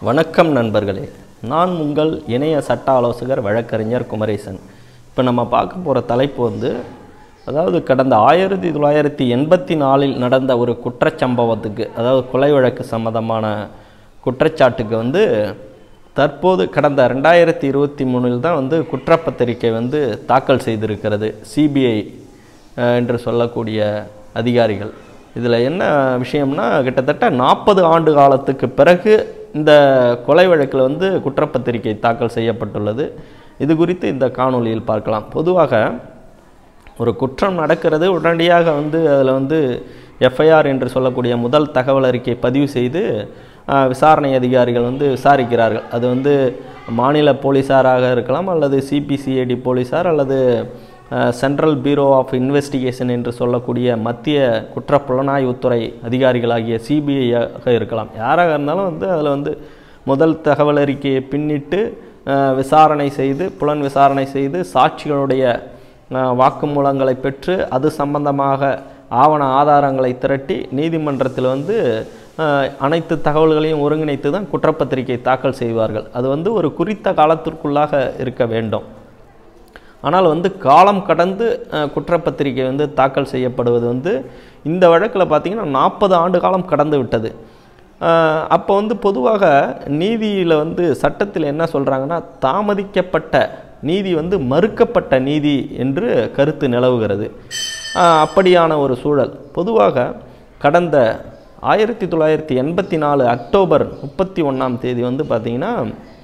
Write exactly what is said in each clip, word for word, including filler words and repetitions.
வணக்கம் நண்பர்களே, நான் உங்கள் இணைய சட்ட ஆலோசகர் வழக்கறிஞர் குமரேசன். இப்போ நம்ம பார்க்க போகிற தலைப்பு வந்து அதாவது கடந்த ஆயிரத்தி தொள்ளாயிரத்தி எண்பத்தி நாலில் நடந்த ஒரு குற்றச்சம்பவத்துக்கு, அதாவது கொலை வழக்கு சம்பந்தமான குற்றச்சாட்டுக்கு வந்து தற்போது கடந்த ரெண்டாயிரத்தி இருபத்தி மூணில் தான் வந்து குற்றப்பத்திரிகை வந்து தாக்கல் செய்திருக்கிறது சிபிஐ என்று சொல்லக்கூடிய அதிகாரிகள். இதில் என்ன விஷயம்னா, கிட்டத்தட்ட நாற்பது ஆண்டு காலத்துக்கு பிறகு இந்த கொலை வழக்கில் வந்து குற்றப்பத்திரிகை தாக்கல் செய்யப்பட்டுள்ளது. இது குறித்து இந்த காணொளியில் பார்க்கலாம். பொதுவாக ஒரு குற்றம் நடக்கிறது, உடனடியாக வந்து அதில் வந்து எஃப்ஐஆர் என்று சொல்லக்கூடிய முதல் தகவல் அறிக்கை பதிவு செய்து விசாரணை அதிகாரிகள் வந்து விசாரிக்கிறார்கள். அது வந்து மாநில போலீஸாராக இருக்கலாம், அல்லது சிபிசிஐடி போலீஸார், அல்லது சென்ட்ரல் பியூரோ ஆஃப் இன்வெஸ்டிகேஷன் என்று சொல்லக்கூடிய மத்திய குற்ற புலனாய்வுத்துறை அதிகாரிகளாகிய சிபிஐயாக இருக்கலாம். யாராக இருந்தாலும் வந்து அதில் வந்து முதல் தகவல் அறிக்கையை பின்னிட்டு விசாரணை செய்து, புலன் விசாரணை செய்து, சாட்சிகளுடைய வாக்குமூலங்களை பெற்று அது சம்பந்தமாக ஆவண ஆதாரங்களை திரட்டி நீதிமன்றத்தில் வந்து அனைத்து தகவல்களையும் ஒருங்கிணைத்து தான் குற்றப்பத்திரிகை தாக்கல் செய்வார்கள். அது வந்து ஒரு குறித்த காலத்திற்குள்ளாக இருக்க வேண்டும். ஆனால் வந்து காலம் கடந்து குற்றப்பத்திரிகை வந்து தாக்கல் செய்யப்படுவது வந்து இந்த வழக்கில் பார்த்திங்கன்னா நாற்பது ஆண்டு காலம் கடந்து விட்டது. அப்போ வந்து பொதுவாக நீதியில் வந்து சட்டத்தில் என்ன சொல்கிறாங்கன்னா, தாமதிக்கப்பட்ட நீதி வந்து மறுக்கப்பட்ட நீதி என்று கருத்து நிலவுகிறது. அப்படியான ஒரு சூழல் பொதுவாக கடந்த ஆயிரத்தி தொள்ளாயிரத்தி எண்பத்தி நாலு அக்டோபர் முப்பத்தி ஒன்றாம் தேதி வந்து பார்த்திங்கன்னா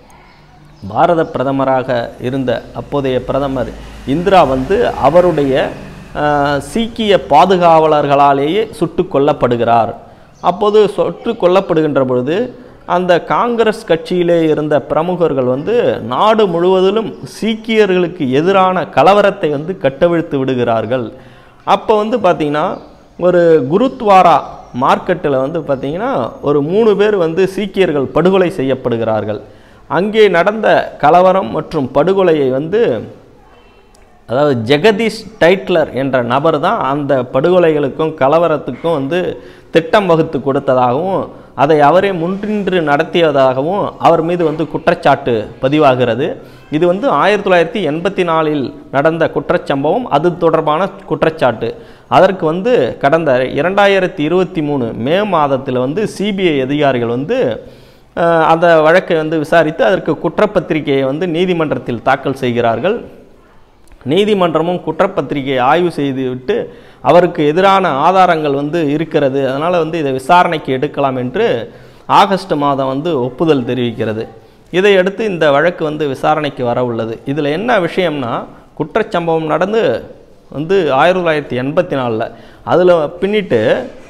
பாரத பிரதமராக இருந்த அப்போதைய பிரதமர் இந்திரா வந்து அவருடைய சீக்கிய பாதுகாவலர்களாலேயே சுட்டு கொல்லப்படுகிறார். அப்போது சுட்டு கொல்லப்படுகின்ற பொழுது அந்த காங்கிரஸ் கட்சியிலே இருந்த பிரமுகர்கள் வந்து நாடு முழுவதிலும் சீக்கியர்களுக்கு எதிரான கலவரத்தை வந்து கட்டவிழ்த்து விடுகிறார்கள். அப்போ வந்து பார்த்திங்கன்னா ஒரு குருத்வாரா மார்க்கெட்டில் வந்து பார்த்திங்கன்னா ஒரு மூணு பேர் வந்து சீக்கியர்கள் படுகொலை செய்யப்படுகிறார்கள். அங்கே நடந்த கலவரம் மற்றும் படுகொலையை வந்து அதாவது ஜெகதீஷ் டைட்லர் என்ற நபர் தான் அந்த படுகொலைகளுக்கும் கலவரத்துக்கும் வந்து திட்டம் வகுத்து கொடுத்ததாகவும் அதை அவரே முன்னின்று நடத்தியதாகவும் அவர் மீது வந்து குற்றச்சாட்டு பதிவாகிறது. இது வந்து ஆயிரத்தி தொள்ளாயிரத்தி எண்பத்தி நாலில் நடந்த குற்றச்சம்பவம், அது தொடர்பான குற்றச்சாட்டு. அதற்கு வந்து கடந்த இரண்டாயிரத்தி இருபத்தி மூணு மே மாதத்தில் வந்து சிபிஐ அதிகாரிகள் வந்து அந்த வழக்கை வந்து விசாரித்து அதற்கு குற்றப்பத்திரிகையை வந்து நீதிமன்றத்தில் தாக்கல் செய்கிறார்கள். நீதிமன்றமும் குற்றப்பத்திரிகையை ஆய்வு செய்துவிட்டு அவருக்கு எதிரான ஆதாரங்கள் வந்து இருக்கிறது, அதனால் வந்து இதை விசாரணைக்கு எடுக்கலாம் என்று ஆகஸ்ட் மாதம் வந்து ஒப்புதல் தெரிவிக்கிறது. இதையடுத்து இந்த வழக்கு வந்து விசாரணைக்கு வர உள்ளது. இதில் என்ன விஷயம்னா, குற்றச்சம்பவம் நடந்து வந்து ஆயிரத்தி தொள்ளாயிரத்தி எண்பத்தி நாலில் அதில் பின்னிட்டு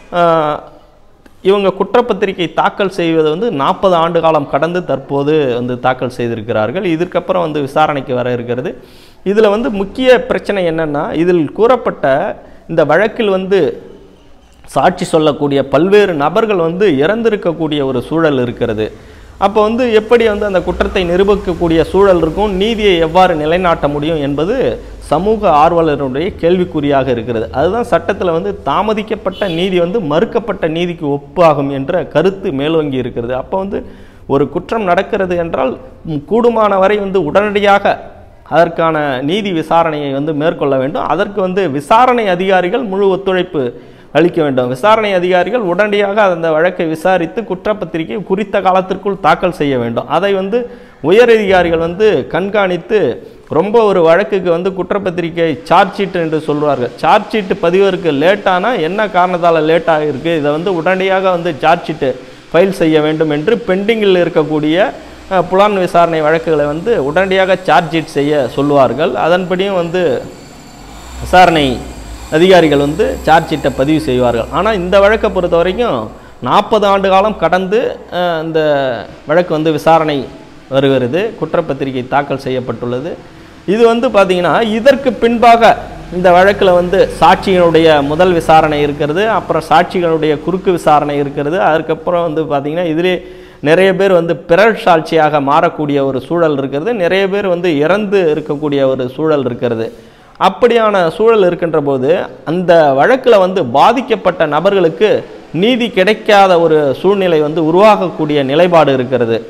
இவங்க குற்றப்பத்திரிகை தாக்கல் செய்வது வந்து நாற்பது ஆண்டு காலம் கடந்து தற்போது வந்து தாக்கல் செய்திருக்கிறார்கள். இதற்கப்புறம் வந்து விசாரணைக்கு வர இருக்கிறது. இதில் வந்து முக்கிய பிரச்சனை என்னென்னா, இதில் கூறப்பட்ட இந்த வழக்கில் வந்து சாட்சி சொல்லக்கூடிய பல்வேறு நபர்கள் வந்து இறந்திருக்கக்கூடிய ஒரு சூழல் இருக்கிறது. அப்போ வந்து எப்படி வந்து அந்த குற்றத்தை நிரூபிக்கக்கூடிய சூழல் இருக்கும், நீதியை எவ்வாறு நிலைநாட்ட முடியும் என்பது சமூக ஆர்வலருடைய கேள்விக்குறியாக இருக்கிறது. அதுதான் சட்டத்தில் வந்து தாமதிக்கப்பட்ட நீதி வந்து மறுக்கப்பட்ட நீதிக்கு ஒப்பாகும் என்ற கருத்து மேலோங்கி இருக்கிறது. அப்போ வந்து ஒரு குற்றம் நடக்கிறது என்றால் கூடுமான வரை வந்து உடனடியாக அதற்கான நீதி விசாரணையை வந்து மேற்கொள்ள வேண்டும். அதற்கு வந்து விசாரணை அதிகாரிகள் முழு ஒத்துழைப்பு அளிக்க வேண்டும். விசாரணை அதிகாரிகள் உடனடியாக அந்த வழக்கை விசாரித்து குற்றப்பத்திரிகை குறித்த காலத்திற்குள் தாக்கல் செய்ய வேண்டும். அதை வந்து உயர் அதிகாரிகள் வந்து கண்காணித்து ரொம்ப ஒரு வழக்குக்கு வந்து குற்றப்பத்திரிகை சார்ஜ் ஷீட் என்று சொல்வார்கள். சார்ஜ் ஷீட்டு பதிவதற்கு லேட்டானால் என்ன காரணத்தால் லேட்டாக இருக்குது, இதை வந்து உடனடியாக வந்து சார்ஜ் ஷீட்டு ஃபைல் செய்ய வேண்டும் என்று பெண்டிங்கில் இருக்கக்கூடிய புலன் விசாரணை வழக்குகளை வந்து உடனடியாக சார்ஜ் ஷீட் செய்ய சொல்லுவார்கள். அதன்படியும் வந்து விசாரணை அதிகாரிகள் வந்து சார்ஜ் ஷீட்டை பதிவு செய்வார்கள். ஆனால் இந்த வழக்கை பொறுத்த வரைக்கும் நாற்பது ஆண்டு காலம் கடந்து இந்த வழக்கு வந்து விசாரணை வருகிறது, குற்றப்பத்திரிகை தாக்கல் செய்யப்பட்டுள்ளது. இது வந்து பார்த்திங்கன்னா இதற்கு பின்பாக இந்த வழக்கில் வந்து சாட்சிகளுடைய முதல் விசாரணை இருக்கிறது, அப்புறம் சாட்சிகளுடைய குறுக்கு விசாரணை இருக்கிறது. அதுக்கப்புறம் வந்து பார்த்திங்கன்னா இதிலே நிறைய பேர் வந்து பிறர் சாட்சியாக மாறக்கூடிய ஒரு சூழல் இருக்கிறது, நிறைய பேர் வந்து இறந்து இருக்கக்கூடிய ஒரு சூழல் இருக்கிறது. அப்படியான சூழல் இருக்கின்ற போது அந்த வழக்கில் வந்து பாதிக்கப்பட்ட நபர்களுக்கு நீதி கிடைக்காத ஒரு சூழ்நிலை வந்து உருவாகக்கூடிய நிலைப்பாடு இருக்கிறது.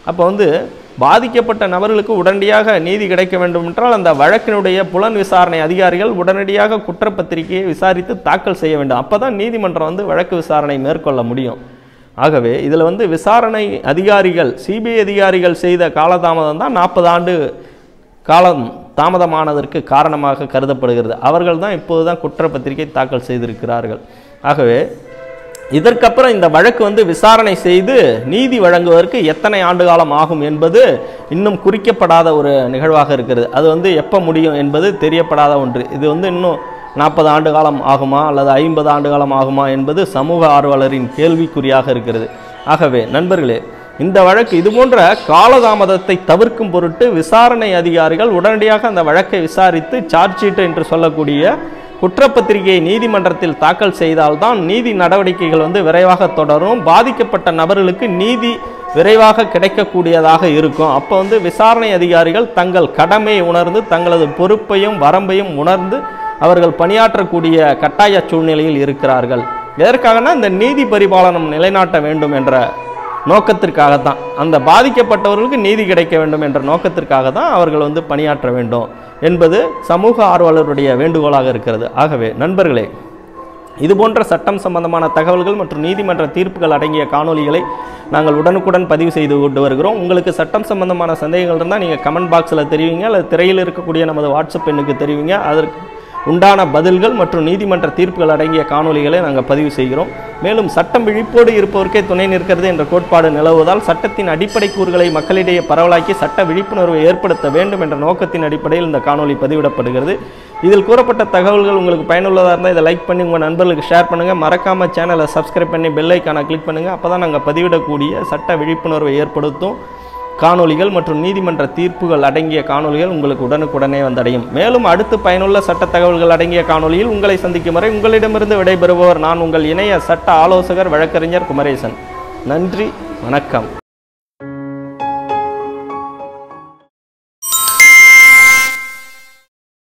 அப்போ வந்து பாதிக்கப்பட்ட நபர்களுக்கு உடனடியாக நீதி கிடைக்க வேண்டும் என்றால் அந்த வழக்கினுடைய புலன் விசாரணை அதிகாரிகள் உடனடியாக குற்றப்பத்திரிகையை விசாரித்து தாக்கல் செய்ய வேண்டும். அப்போ தான் நீதிமன்றம் வந்து வழக்கு விசாரணை மேற்கொள்ள முடியும். ஆகவே இதில் வந்து விசாரணை அதிகாரிகள் சிபிஐ அதிகாரிகள் செய்த காலதாமதம் தான் நாற்பது ஆண்டு காலம் தாமதமானதற்கு காரணமாக கருதப்படுகிறது. அவர்கள் தான் இப்போது தான் குற்றப்பத்திரிகை தாக்கல் செய்திருக்கிறார்கள். ஆகவே இதற்கப்புறம் இந்த வழக்கு வந்து விசாரணை செய்து நீதி வழங்குவதற்கு எத்தனை ஆண்டு காலம் ஆகும் என்பது இன்னும் குறிக்கப்படாத ஒரு நிகழ்வாக இருக்கிறது. அது வந்து எப்போ முடியும் என்பது தெரியப்படாத ஒன்று. இது வந்து இன்னும் நாற்பது ஆண்டு காலம் ஆகுமா அல்லது ஐம்பது ஆண்டு காலம் ஆகுமா என்பது சமூக ஆர்வலரின் கேள்விக்குறியாக இருக்கிறது. ஆகவே நண்பர்களே, இந்த வழக்கு இதுபோன்ற காலதாமதத்தை தவிர்க்கும் பொருட்டு விசாரணை அதிகாரிகள் உடனடியாக அந்த வழக்கை விசாரித்து சார்ஜ் ஷீட் என்று சொல்லக்கூடிய குற்றப்பத்திரிகையை நீதிமன்றத்தில் தாக்கல் செய்தால்தான் நீதி நடவடிக்கைகள் வந்து விரைவாக தொடரும். பாதிக்கப்பட்ட நபர்களுக்கு நீதி விரைவாக கிடைக்கக்கூடியதாக இருக்கும். அப்போ வந்து விசாரணை அதிகாரிகள் தங்கள் கடமையை உணர்ந்து தங்களது பொறுப்பையும் வரம்பையும் உணர்ந்து அவர்கள் பணியாற்றக்கூடிய கட்டாய சூழ்நிலையில் இருக்கிறார்கள். எதற்காகனா இந்த நீதி பரிபாலனம் நிலைநாட்ட வேண்டும் என்ற நோக்கத்திற்காகத்தான், அந்த பாதிக்கப்பட்டவர்களுக்கு நீதி கிடைக்க வேண்டும் என்ற நோக்கத்திற்காக தான் அவர்கள் வந்து பணியாற்ற வேண்டும் என்பது சமூக ஆர்வலருடைய வேண்டுகோளாக இருக்கிறது. ஆகவே நண்பர்களே, இதுபோன்ற சட்டம் சம்பந்தமான தகவல்கள் மற்றும் நீதிமன்ற தீர்ப்புகள் அடங்கிய காணொலிகளை நாங்கள் உடனுக்குடன் பதிவு செய்து கொண்டு வருகிறோம். உங்களுக்கு சட்டம் சம்பந்தமான சந்தேகங்கள் இருந்தால் நீங்கள் கமெண்ட் பாக்ஸில் தெரிவிங்க, அல்லது திரையில் இருக்கக்கூடிய நமது வாட்ஸ்அப் எண்ணுக்கு தெரிவிங்க. அதற்கு உண்டான பதில்கள் மற்றும் நீதிமன்ற தீர்ப்புகள் அடங்கிய காணொலிகளை நாங்கள் பதிவு செய்கிறோம். மேலும் சட்டம் விழிப்போடு இருப்பவருக்கே துணை நிற்கிறது என்ற கோட்பாடு நிலவுவதால் சட்டத்தின் அடிப்படை கூறுகளை மக்களிடையே பரவலாக்கி சட்ட விழிப்புணர்வை ஏற்படுத்த வேண்டும் என்ற நோக்கத்தின் அடிப்படையில் இந்த காணொலி பதிவிடப்படுகிறது. இதில் கூறப்பட்ட தகவல்கள் உங்களுக்கு பயனுள்ளதாக இருந்தால் இதை லைக் பண்ணி உங்கள் நண்பர்களுக்கு ஷேர் பண்ணுங்கள். மறக்காமல் சேனலை சப்ஸ்கிரைப் பண்ணி பெல் ஐக்கானை கிளிக் பண்ணுங்கள். அப்போ தான் நாங்கள் பதிவிடக்கூடிய சட்ட விழிப்புணர்வை ஏற்படுத்தும் காணொலிகள் மற்றும் நீதிமன்ற தீர்ப்புகள் அடங்கிய காணொலிகள் உங்களுக்கு உடனுக்குடனே வந்தடையும். மேலும் அடுத்து பயனுள்ள சட்ட தகவல்கள் அடங்கிய காணொலியில் உங்களை சந்திக்கும் வரை உங்களிடமிருந்து விடைபெறுபவர் நான் உங்கள் இணைய சட்ட ஆலோசகர் வழக்கறிஞர் குமரேசன். நன்றி, வணக்கம்.